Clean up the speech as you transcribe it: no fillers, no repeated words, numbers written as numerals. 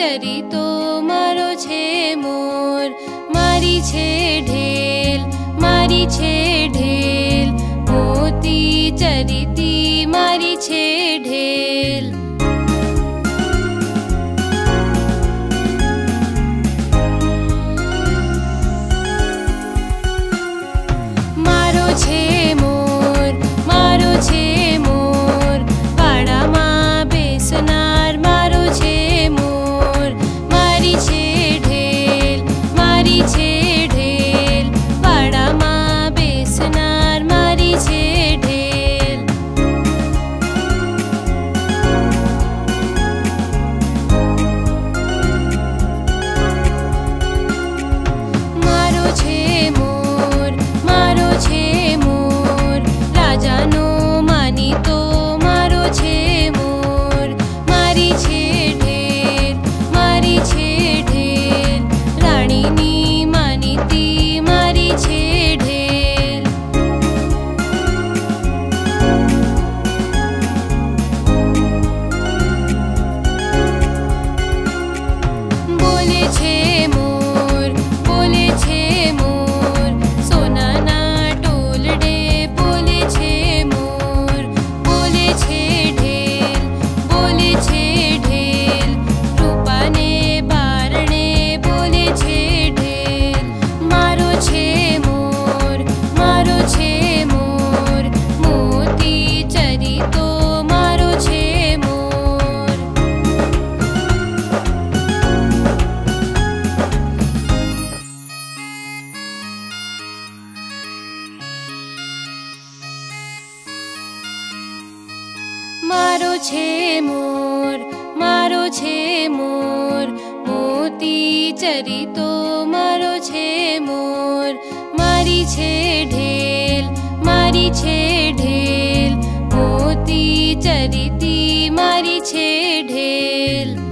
चरितो मारो छे मोर, मारी छे ढेल, मारी छे ढेल। मोती चरिती मारी छे ढेल। मारो छे मोर, मारो छे मोर, पाड़ामां बेसनार मारो छे मोर। मारी छे ढेल, मारी छे ढेल, पाड़ामां बेसनार मारी छे ढेल। मारो छे मोर, मारो छे मोर, राजानो मानीतो मारो छे मोर। मारी छे ढेल, मारी छे ढेल, राणीनी मानीती मारी छे ढेल। बोले छे मोर, बोले छे मोर, सोनाना टोलडे बोले छे मोर। बोले छे ढेल, बोले छे ढेल, रूपाने बारणे बोले छे ढेल। मारो छे मोर, मारो छे मोर, मोती चरितो मारो छे मोर। मारो छे मोर, मारो छे मोर, मोती चरितो मारो छे मोर। मारी छे ढेल, मारी छे ढेल, मोती चरिती मारी छे ढेल।